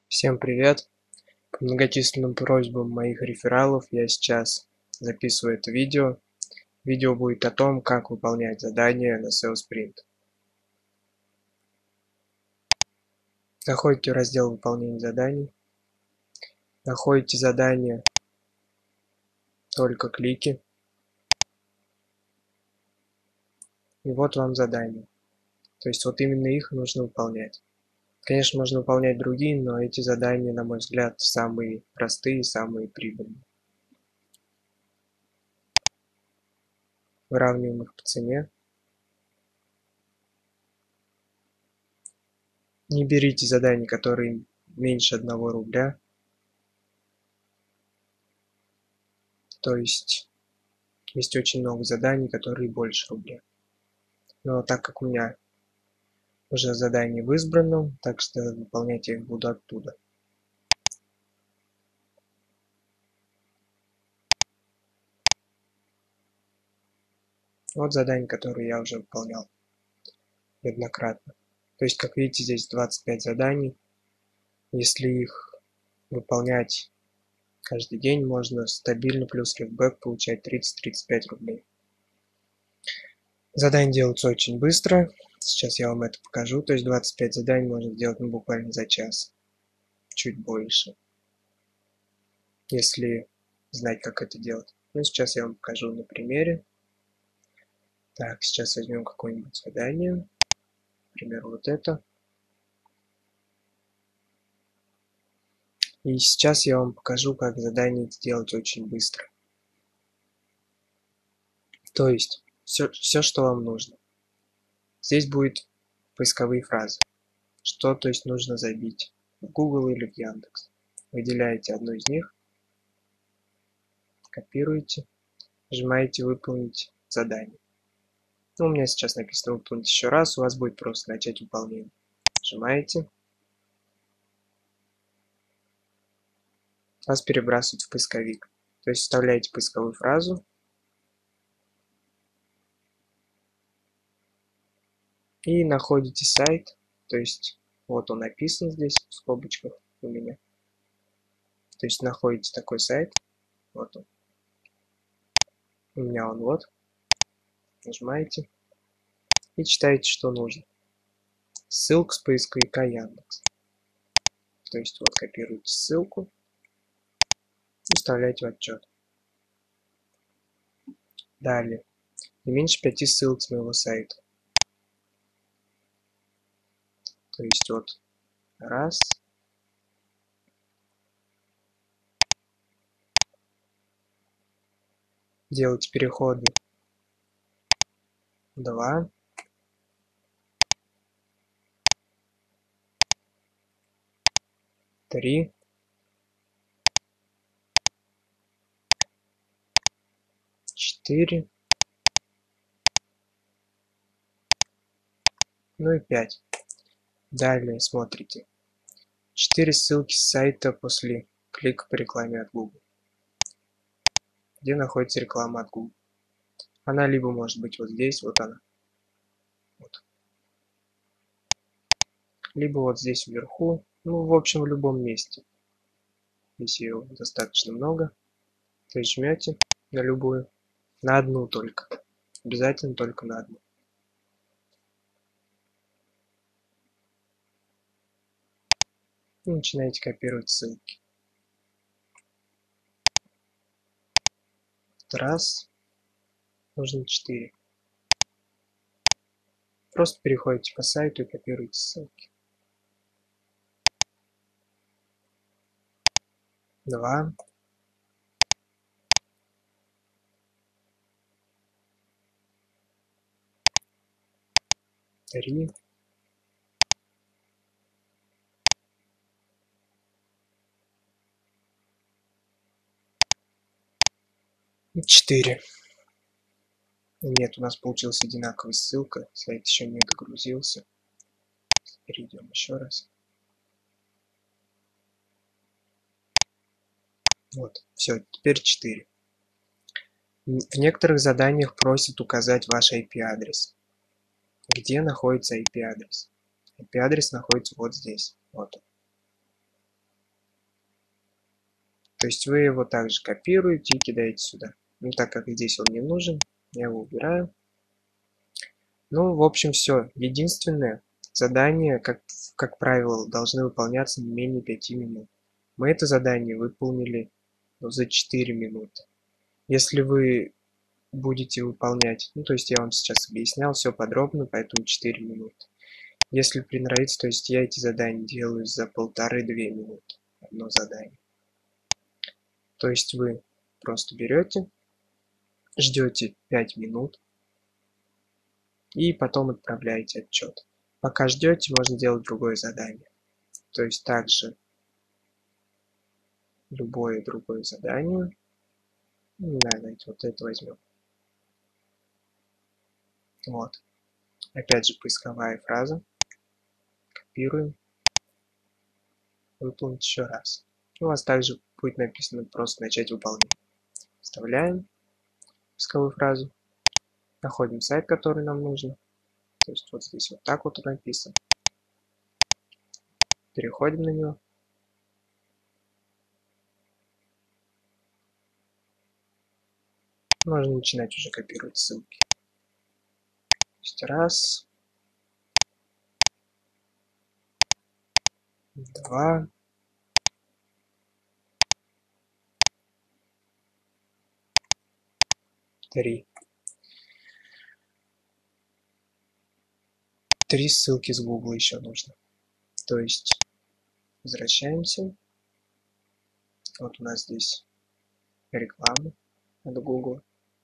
Всем привет! По многочисленным просьбам моих рефералов я сейчас записываю это видео. Видео будет о том, как выполнять задания на SEO Sprint. Заходите в раздел выполнения заданий. Находите задание только клики. И вот вам задание. То есть вот именно их нужно выполнять. Конечно, можно выполнять другие, но эти задания, на мой взгляд, самые простые и самые прибыльные. Выравниваем их по цене. Не берите задания, которые меньше 1 рубля. То есть очень много заданий, которые больше рубля. Но так как у меня уже задание в избранном, так что выполнять я их буду оттуда. Вот задание, которое я уже выполнял неоднократно. То есть, как видите, здесь 25 заданий. Если их выполнять каждый день, можно стабильно плюс кэшбэк получать 30-35 рублей. Задания делаются очень быстро. Сейчас я вам это покажу. То есть 25 заданий можно сделать буквально за час. Чуть больше. Если знать, как это делать. Ну, сейчас я вам покажу на примере. Так, сейчас возьмем какое-нибудь задание. Например, вот это. И сейчас я вам покажу, как задание сделать очень быстро. То есть, все, что вам нужно. Здесь будет поисковые фразы. Что, то есть, нужно забить в Google или в Яндекс. Выделяете одну из них, копируете, нажимаете «Выполнить задание». Ну, у меня сейчас написано «Выполнить еще раз», у вас будет просто «Начать выполнение». Нажимаете. Вас перебрасывают в поисковик. То есть вставляете поисковую фразу. И находите сайт. То есть вот он написан здесь в скобочках у меня. То есть находите такой сайт. Вот он. У меня он вот. Нажимаете. И читаете, что нужно. Ссылка с поисковика Яндекс. То есть вот копируете ссылку. И вставляете в отчет. Далее. Не меньше 5 ссылок с моего сайта. То есть вот раз. Делайте переходы. 2. 3. 4. Ну и 5. Далее смотрите. 4 ссылки с сайта после клика по рекламе от Google. Где находится реклама от Google. Она либо может быть вот здесь, вот она. Вот. Либо вот здесь вверху. Ну, в общем, в любом месте. Здесь ее достаточно много. То есть жмете на любую. На одну только. Обязательно только на одну. И начинаете копировать ссылки. Раз. Нужно 4. Просто переходите по сайту и копируете ссылки. 2. 3. 4. Нет, у нас получилась одинаковая ссылка. Сайт еще не догрузился. Перейдем еще раз. Вот, все, теперь 4. В некоторых заданиях просят указать ваш IP-адрес. Где находится IP-адрес? IP-адрес находится вот здесь. Вот он. То есть вы его также копируете и кидаете сюда. Ну, так как здесь он не нужен, я его убираю. Ну, в общем, все. Единственное, задание, как правило, должны выполняться не менее 5 минут. Мы это задание выполнили за 4 минуты. Если вы будете выполнять, ну, то есть я вам сейчас объяснял все подробно, поэтому 4 минуты. Если приноровиться, то есть я эти задания делаю за 1,5-2 минуты. Одно задание. То есть вы просто берете, ждете 5 минут и потом отправляете отчет. Пока ждете, можно делать другое задание. То есть также любое другое задание. Не знаю, давайте вот это возьмем. Вот. Опять же поисковая фраза. Копируем. Выполнить еще раз. У вас также будет написано просто начать выполнение. Вставляем поисковую фразу. Находим сайт, который нам нужен. То есть вот здесь вот так вот написано. Переходим на него. Можно начинать уже копировать ссылки. То есть раз, два, три. 3 ссылки с Google еще нужно. То есть возвращаемся. Вот у нас здесь реклама от Google.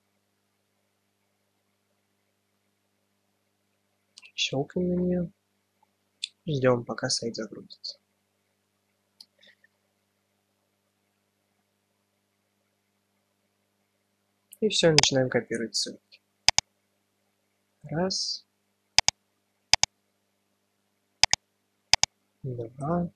Щелкаем на нее. Ждем, пока сайт загрузится. И все, начинаем копировать ссылки. Раз, два,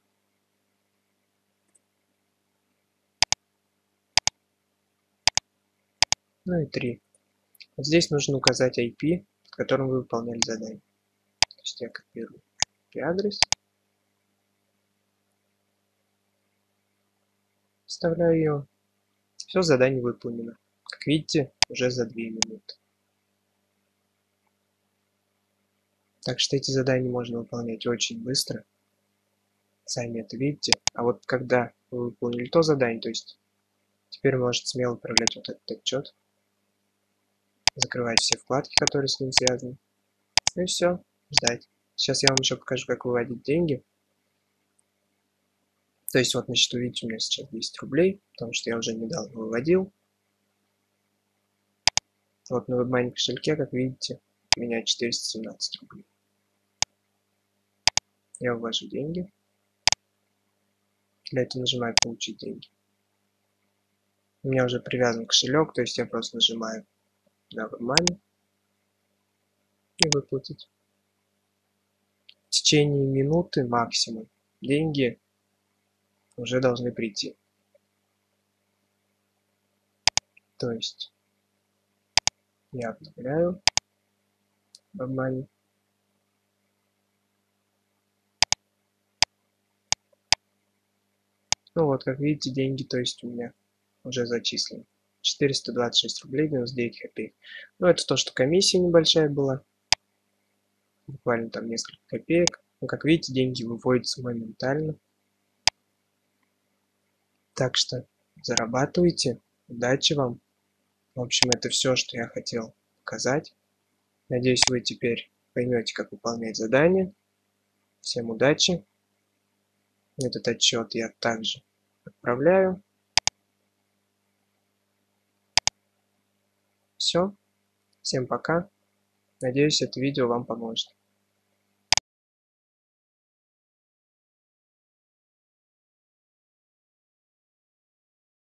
ну и 3. Вот здесь нужно указать IP, под которым вы выполняли задание. То есть я копирую IP-адрес, вставляю ее. Все, задание выполнено. Как видите, уже за 2 минуты. Так что эти задания можно выполнять очень быстро. Сами это видите. А вот когда вы выполнили то задание, то есть теперь можете смело отправлять вот этот отчет. Закрывать все вкладки, которые с ним связаны. И все, ждать. Сейчас я вам еще покажу, как выводить деньги. То есть вот на счету, видите, у меня сейчас 10 рублей, потому что я уже недавно выводил. Вот на WebMoney кошельке, как видите, у меня 417 рублей. Я ввожу деньги. Для этого нажимаю «Получить деньги». У меня уже привязан кошелек, то есть я просто нажимаю на WebMoney и выплатить. В течение минуты максимум деньги уже должны прийти. То есть я обновляю WebMoney. Ну вот, как видите, деньги, то есть у меня уже зачислены. 426 рублей 99 копеек. Ну, это то, что комиссия небольшая была. Буквально там несколько копеек. Но, как видите, деньги выводятся моментально. Так что зарабатывайте. Удачи вам. В общем, это все, что я хотел показать. Надеюсь, вы теперь поймете, как выполнять задания. Всем удачи. Этот отчет я также отправляю. Все. Всем пока. Надеюсь, это видео вам поможет.